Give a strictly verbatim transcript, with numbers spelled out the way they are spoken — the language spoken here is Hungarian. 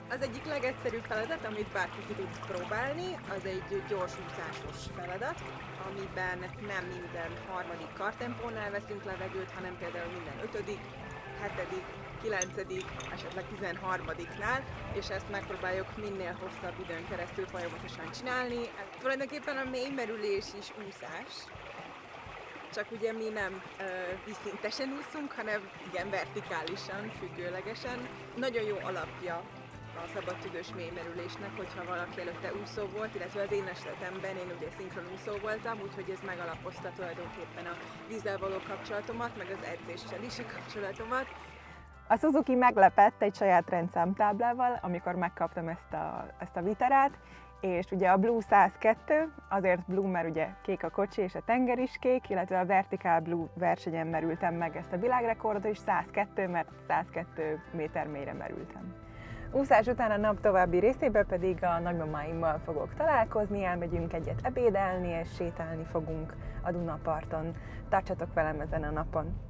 Az egyik legegyszerűbb feladat, amit bárki ki tud próbálni, az egy gyors úszásos feladat, amiben nem minden harmadik kartempónál veszünk levegőt, hanem például minden ötödik, hetedik, kilencedik, esetleg tizenharmadiknál, és ezt megpróbáljuk minél hosszabb időn keresztül folyamatosan csinálni. Hát, tulajdonképpen a mélymerülés is úszás, csak ugye mi nem ö, vízszintesen úszunk, hanem igen, vertikálisan, függőlegesen. Nagyon jó alapja a szabadtüdős mélymerülésnek, hogyha valaki előtte úszó volt, illetve az én esetemben én ugye szinkron úszó voltam, úgyhogy ez megalapozta tulajdonképpen a vízzel való kapcsolatomat, meg az edzéssel is a kapcsolatomat. A Suzuki meglepett egy saját rendszámtáblával, amikor megkaptam ezt a, ezt a Viterát, és ugye a Blue száz kettő, azért Blue, mert ugye kék a kocsi és a tenger is kék, illetve a Vertical Blue versenyen merültem meg ezt a világrekordot, és száz kettő, mert száz kettő méter mélyre merültem. Úszás után a nap további részében pedig a nagymamáimmal fogok találkozni, elmegyünk egyet ebédelni és sétálni fogunk a Dunaparton. Tartsatok velem ezen a napon!